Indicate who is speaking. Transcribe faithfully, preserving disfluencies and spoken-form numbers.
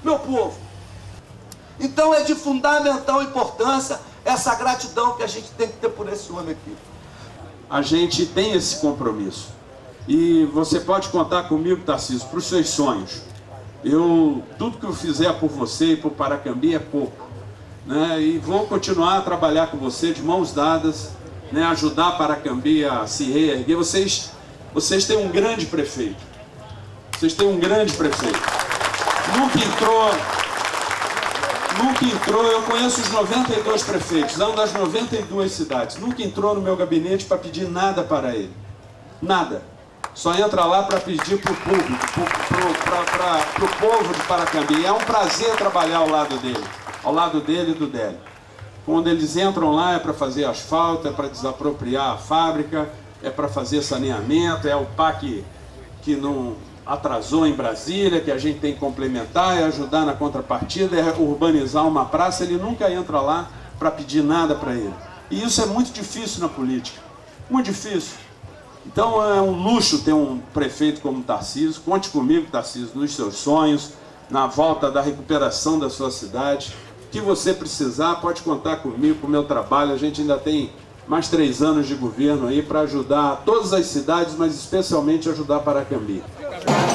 Speaker 1: meu povo. Então é de fundamental importância essa gratidão que a gente tem que ter por esse homem aqui.
Speaker 2: A gente tem esse compromisso. E você pode contar comigo, Tarcísio, para os seus sonhos. Eu, tudo que eu fizer por você e por Paracambi é pouco, né? E vou continuar a trabalhar com você de mãos dadas, né? Ajudar Paracambi a se reerguer. Vocês, vocês têm um grande prefeito. Vocês têm um grande prefeito. Nunca entrou... Nunca entrou, eu conheço os noventa e dois prefeitos, ando das noventa e duas cidades. Nunca entrou no meu gabinete para pedir nada para ele. Nada. Só entra lá para pedir para o público, para o povo de Paracambi. É um prazer trabalhar ao lado dele, ao lado dele e do Délio. Quando eles entram lá é para fazer asfalto, é para desapropriar a fábrica, é para fazer saneamento, é o P A C que não atrasou em Brasília, que a gente tem que complementar, é ajudar na contrapartida, é urbanizar uma praça. Ele nunca entra lá para pedir nada para ele. E isso é muito difícil na política, muito difícil. Então é um luxo ter um prefeito como Tarcísio. Conte comigo, Tarcísio, nos seus sonhos, na volta da recuperação da sua cidade. O que você precisar, pode contar comigo, com o meu trabalho. A gente ainda tem mais três anos de governo aí para ajudar todas as cidades, mas especialmente ajudar Paracambi.